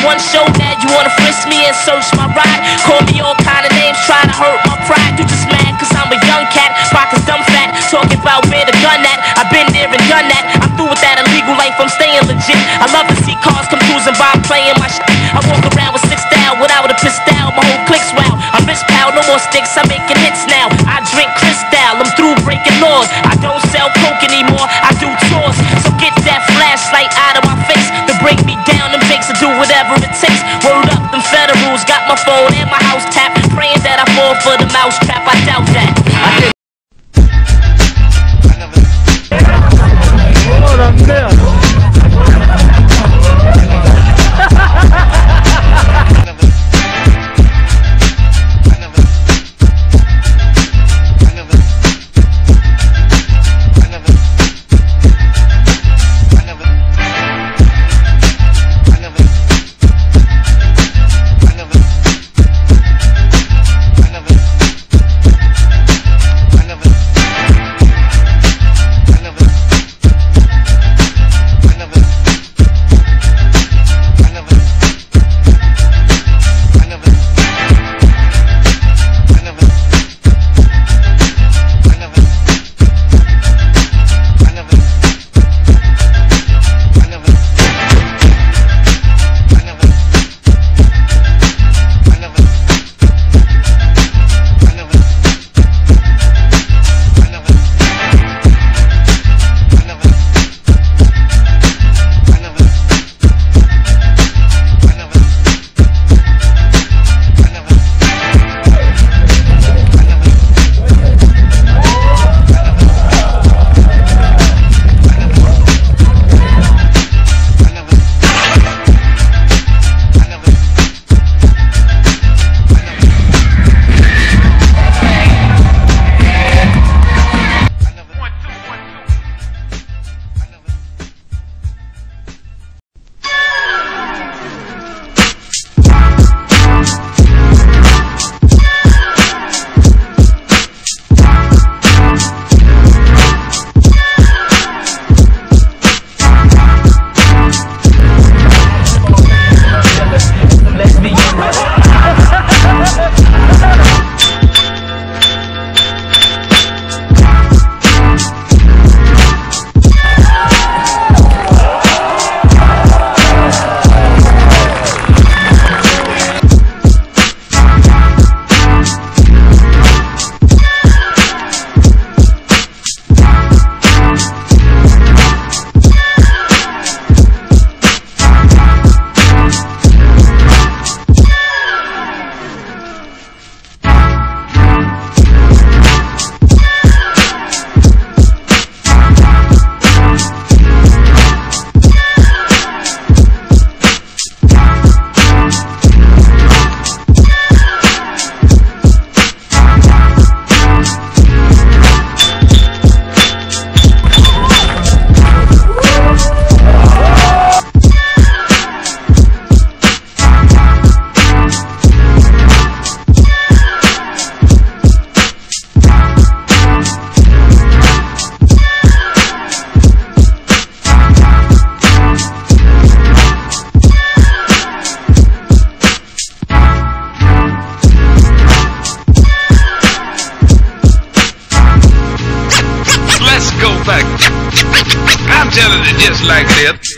one show, now you wanna frisk me and search my ride. Call me all kind of names, try to hurt my pride. You just mad cause I'm a young cat, pockets dumb fat, talking about where the gun at. I've been there and done that. I'm through with that illegal life, I'm staying legit. I love to see cars come cruising by playing my shit. I walk around with 6 style without a pistol, my whole clique's wow. I'm rich pal, no more sticks, I'm making hits now. I drink Cristal, I'm through breaking laws. I don't sell coke anymore, I do tours. So get that flashlight out of my face to break me down. Them jakes to do whatever it takes. Word up, them federals got my phone and my house tapped, praying that I fall for the mousetrap. I doubt that. I'm telling it just like this.